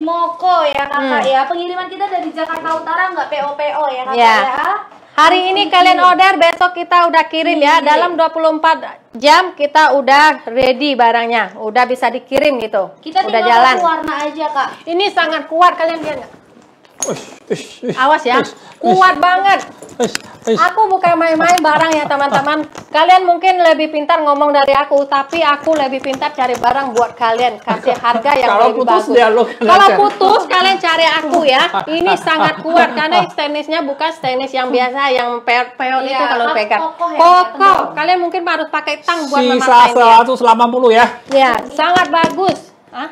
Moko ya kakak ya. Pengiriman kita dari Jakarta Utara, nggak PO-PO ya kakak ya. Hari ini kalian order, besok kita udah kirim ya. Dalam 24 jam kita udah ready barangnya. Udah bisa dikirim gitu. Kita udah tinggal jalan. warna aja kak. Ini sangat kuat, kalian lihat nggak? Awas ya, kuat banget. Aku bukan main-main barang ya teman-teman. Kalian mungkin lebih pintar ngomong dari aku, tapi aku lebih pintar cari barang buat kalian, kasih harga yang lebih bagus. Kalau putus kalian cari aku ya. Ini sangat kuat karena stainlessnya bukan stainless yang biasa, yang peot itu kalau pegang. Kokoh. Kalian mungkin harus pakai tang buat memakainya. Sisa 180 ya. Ya, sangat bagus.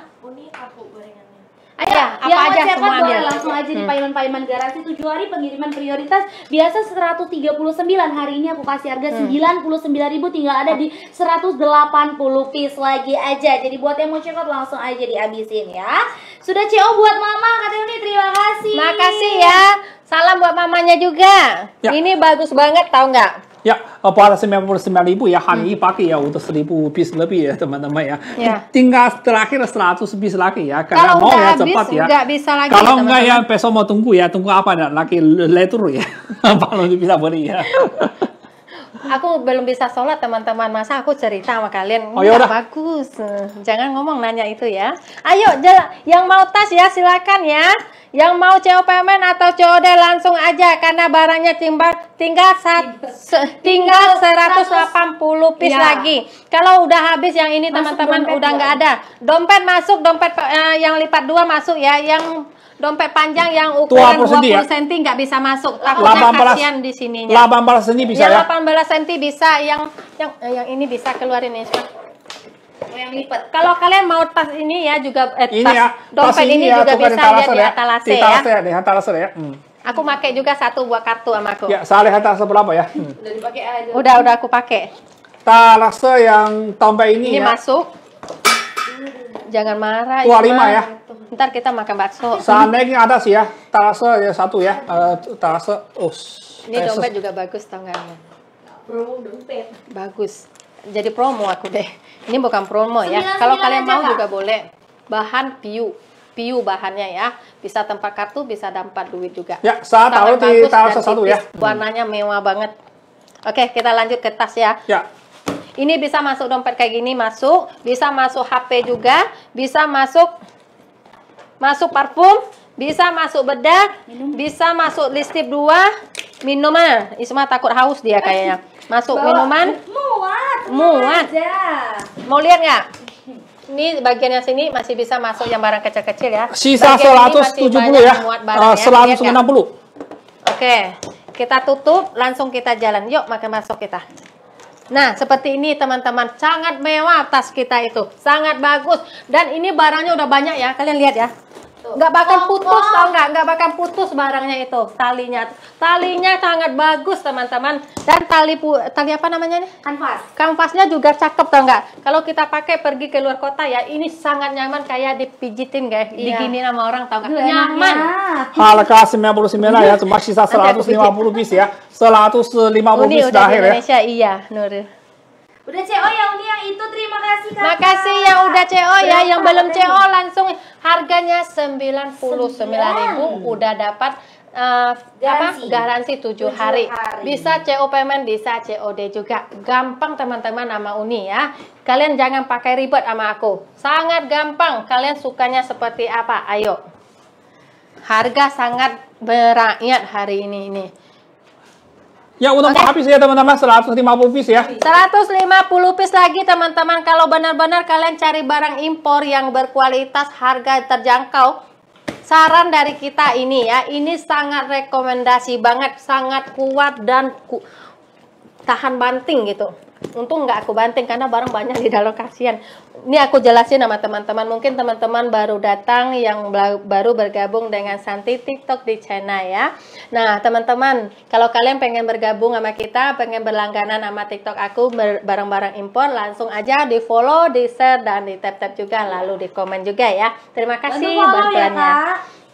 Ayo, apa yang aja mau cepat boleh semuanya. langsung aja di Payman garansi 7 hari pengiriman prioritas biasa 139, hari ini aku kasih harga 99.000, tinggal ada di 180 piece lagi aja. Jadi buat yang mau check out langsung aja dihabisin ya. Sudah CO buat mama katanya nih, terima kasih. Makasih ya. Salam buat mamanya juga. Ya. Ini bagus banget, tahu nggak? Ya, pada 99.000 ya, hanya pakai ya udah 1.000 piece lebih ya teman-teman ya. Tinggal terakhir 100 piece lagi ya. Karena kalau mau udah ya habis, cepat ya. nggak bisa lagi. Kalau enggak ya besok mau tunggu ya, tunggu apa ya? Lagi letur ya. Baru bisa beli ya. Aku belum bisa sholat teman-teman, masa aku cerita sama kalian. Oh, yaudah. Bagus. Jangan ngomong nanya itu ya. Ayo, yang mau tas ya silakan ya. Yang mau CO payment atau COD langsung aja karena barangnya tinggal 180 piece lagi. Kalau udah habis yang ini teman-teman udah nggak ada. Dompet masuk, dompet yang lipat 2 masuk ya. Yang dompet panjang yang ukuran 20 cm nggak bisa masuk. Takutnya kasihan di sininya. 18 cm bisa ya. 18 cm bisa, yang ini bisa keluarin ini. Yang lipat. Kalau kalian mau tas ini ya juga ini tas, ya, dompet ini ya, juga bisa lihat di etalase ya. Di etalase ya. Aku pakai juga satu buat kartu sama aku. Ya, soalnya etalase berapa ya? Udah dipakai aja. Udah aku pakai. Etalase yang dompet ini ya. Masuk. Jangan marah. 25 ya. Ntar kita makan bakso. Seandainya ada sih ya, etalase ya satu ya. Etalase. Ini dompet juga bagus tau nggak? Promo dompet. Bagus. Jadi promo aku deh. Ini bukan promo ya. Kalau kalian mau juga boleh. Bahan piu bahannya ya. Bisa tempat kartu, bisa tempat duit juga. Ya, saya taruh di etalase satu ya. Warnanya mewah banget. Oke, kita lanjut ke tas ya. Ya. Ini bisa masuk dompet kayak gini, masuk. Bisa masuk HP juga. Bisa masuk parfum. Bisa masuk bedak. Bisa masuk listrik 2. Minuman. Isma takut haus dia kayaknya. Masuk minuman. Muat. Mau lihat nggak? Ini bagiannya sini masih bisa masuk yang barang kecil-kecil ya. Sisa 170 ya. 160. Oke, kita tutup, langsung kita jalan. Yuk, makan bakso kita. Nah, seperti ini teman-teman. Sangat mewah tas kita itu. Sangat bagus. Dan ini barangnya udah banyak ya. Kalian lihat ya. Nggak bakal putus, tau nggak? Nggak bakal putus barangnya itu. Talinya sangat bagus teman-teman. Dan tali apa namanya nih? Kanvasnya juga cakep, tau nggak? Kalau kita pakai pergi ke luar kota ya, ini sangat nyaman, kayak dipijitin guys, diginiin sama orang, tau nggak? Nyaman. Harga 99 ya, cuma sisa 150 piece ya. 150 piece terakhir ya. Indonesia iya, Nuril. Udah CO yang ini yang itu, terima kasih kakak. Makasih yang udah CO ya, yang belum CO langsung harganya 99.000 udah dapat garansi 7 hari. Bisa CO payment, bisa COD juga. Gampang teman-teman sama Uni ya. Kalian jangan pakai ribet sama aku. Sangat gampang. Kalian sukanya seperti apa? Ayo. Harga sangat merakyat hari ini. Ya udah habis ya teman-teman, 150 piece ya. 150 piece lagi teman-teman. Kalau benar-benar kalian cari barang impor yang berkualitas, harga terjangkau, saran dari kita ini ya, ini sangat rekomendasi banget, sangat kuat dan tahan banting gitu. Untung nggak aku banting karena barang banyak di dalam, kasihan. Ini aku jelasin sama teman-teman. Mungkin teman-teman baru datang yang baru bergabung dengan Santi TikTok di channel ya. Nah teman-teman, kalau kalian pengen bergabung sama kita, pengen berlangganan sama TikTok aku barang-barang impor, langsung aja di follow, di share, dan di tap-tap juga, lalu di komen juga ya. Terima kasih bantuannya.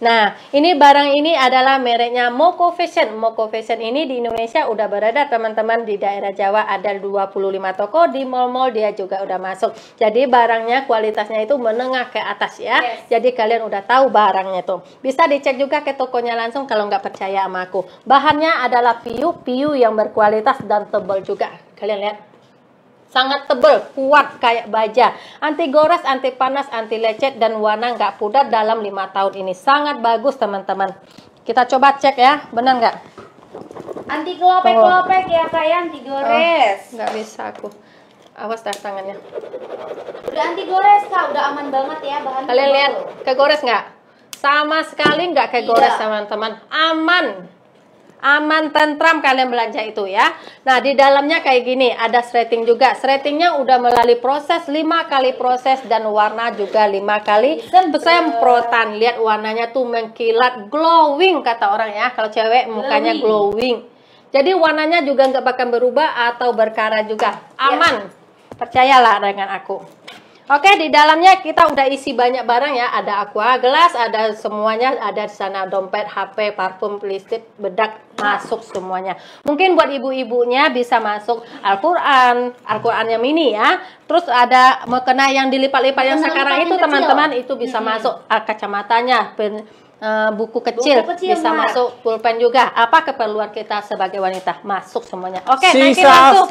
Nah, ini barang ini adalah mereknya Moko Fashion. Moko Fashion ini di Indonesia udah beredar teman-teman, di daerah Jawa ada 25 toko, di mall-mall dia juga udah masuk. Jadi barangnya kualitasnya itu menengah ke atas ya. Jadi kalian udah tahu barangnya tuh. Bisa dicek juga ke tokonya langsung kalau nggak percaya sama aku. Bahannya adalah PU yang berkualitas dan tebal juga. Kalian lihat. Sangat tebal, kuat kayak baja. Anti gores, anti panas, anti lecet, dan warna nggak pudar dalam 5 tahun ini. Sangat bagus teman-teman. Kita coba cek ya, benar nggak? Anti kelopek-kelopek ya Kak ya, anti gores. Nggak bisa aku. Awas dah tangannya. Udah anti gores Kak, udah aman banget ya bahan. Kalian lihat, kegores nggak? Sama sekali nggak kegores teman-teman. Aman, tentram kalian belanja itu ya. Nah, di dalamnya kayak gini, ada shredding juga. Shreddingnya udah melalui proses 5 kali proses dan warna juga 5 kali semprotan. Lihat warnanya tuh mengkilat, glowing kata orang ya. Kalau cewek mukanya glowing. Jadi warnanya juga nggak bakal berubah atau berkarat juga. Aman. Percayalah dengan aku. Oke, di dalamnya kita udah isi banyak barang ya. Ada aqua gelas, ada semuanya, ada di sana dompet, HP, parfum, lipstick, bedak, masuk semuanya. Mungkin buat ibu-ibunya bisa masuk Al-Qur'an yang mini ya. Terus ada mukena yang dilipat-lipat yang sekarang itu teman-teman itu bisa masuk. Kacamatanya, buku kecil bisa masuk, pulpen juga. Apa keperluan kita sebagai wanita? Masuk semuanya. Oke, naikin langsung.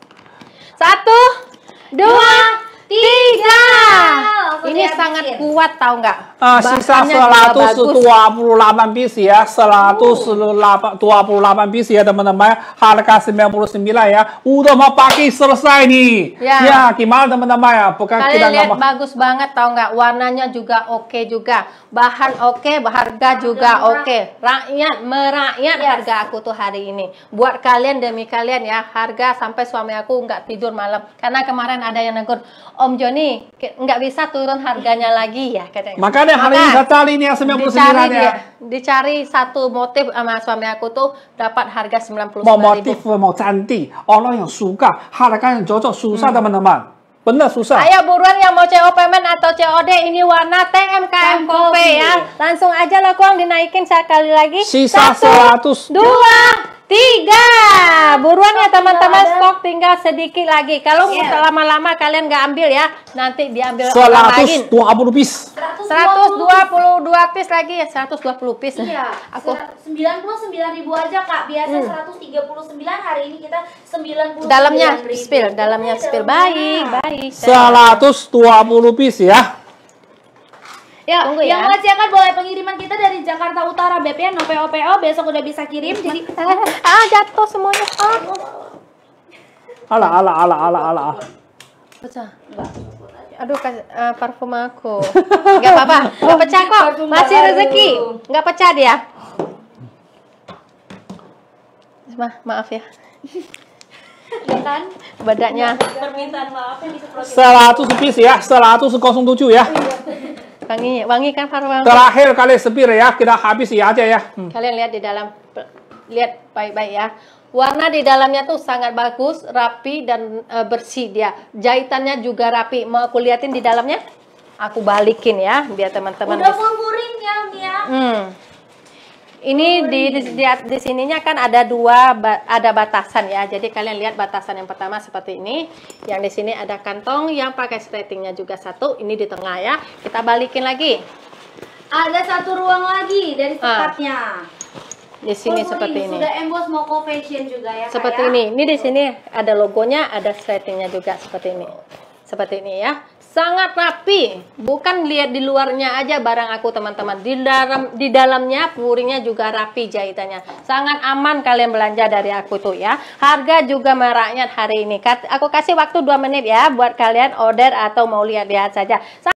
1, 2, 3. Ini sangat kuat tahu nggak? Sisa 128 piece ya, 128 piece ya teman-teman. Harga 99 ya. Udah mau pakai selesai nih. Ya, gimana teman-teman ya? Bukan kalian lihat bagus banget tahu nggak? Warnanya juga oke juga. Bahan oke, harga juga oke. Merakyat harga aku tuh hari ini. Buat kalian demi kalian ya, harga sampai suami aku nggak tidur malam. Karena kemarin ada yang negur, Om Joni nggak bisa turun harganya lagi ya katanya. Makanya hari ini saya cari ini yang 99 ya. Dicari satu motif sama suami aku tuh dapat harga 99.000. Mau motif, mau cantik, orang yang suka, harga yang cocok, susah teman-teman. Bener susah. Ayo buruan yang mau CO payment atau COD, ini warna TMKM Coffee ya. Langsung aja lah Kuang dinaikin sekali lagi. Sisa 100. 2, 3. Buruan ya teman-teman, stok tinggal sedikit lagi. Kalau lama-lama kalian nggak ambil ya, nanti diambil orang lain. 120 piece. 122 piece lagi ya, 120 piece. Iya. Aku 99.000 aja Kak. Biasa 139, hari ini kita 99.000. Dalamnya spill. Baik. 120 piece ya. Ya, tunggu yang ya. masih akan boleh pengiriman kita dari Jakarta Utara BPN, no PO, besok udah bisa kirim. Jadi jatuh semuanya. Alah. Pecah. Aduh, parfum aku. Enggak apa-apa. Enggak pecah kok. Masih rezeki. Enggak pecah dia. Maaf ya. ya kan? Badaknya. Permintaan maaf yang bisa 100 piece ya, 107 ya. Wangi kan parfum. Terakhir kali sepir ya, kita habis ya aja ya. Kalian lihat di dalam, lihat baik-baik ya. Warna di dalamnya tuh sangat bagus, rapi dan bersih dia. Jahitannya juga rapi. Mau aku liatin di dalamnya? Aku balikin ya, biar teman-teman. Udah full ya, Mia. Ini di sininya kan ada ada batasan ya. Jadi kalian lihat batasan yang pertama seperti ini. Yang di sini ada kantong yang pakai shreddingnya juga satu. Ini di tengah ya. Kita balikin lagi. Ada satu ruang lagi dari tempatnya. Di sini seperti ini. Sudah emboss Moko Fashion juga ya. Seperti ini. Ini di sini ada logonya, ada shreddingnya juga seperti ini. Seperti ini ya. Sangat rapi, bukan lihat di luarnya aja barang aku teman-teman. Di dalamnya puringnya juga rapi jahitannya. Sangat aman kalian belanja dari aku tuh ya. Harga juga merakyat hari ini. Aku kasih waktu 2 menit ya buat kalian order atau mau lihat-lihat saja.